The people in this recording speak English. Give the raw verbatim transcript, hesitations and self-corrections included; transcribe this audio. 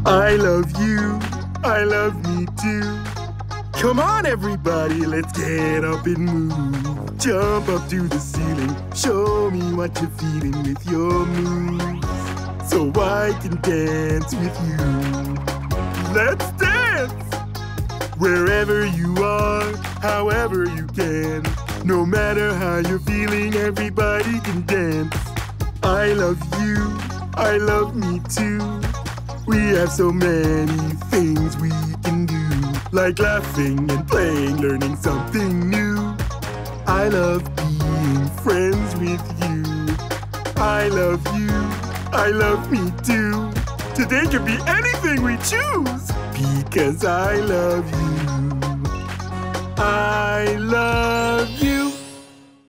I love you, I love me too. Come on everybody, let's get up and move. Jump up to the ceiling, show me what you're feeling with your moves, so I can dance with you. Let's dance! Wherever you are, however you can. No matter how you're feeling, everybody can dance. I love you, I love me too. We have so many things we can do, like laughing and playing, learning something new. I love being friends with you. I love you, I love me too. Today can be anything we choose, because I love you. I love you.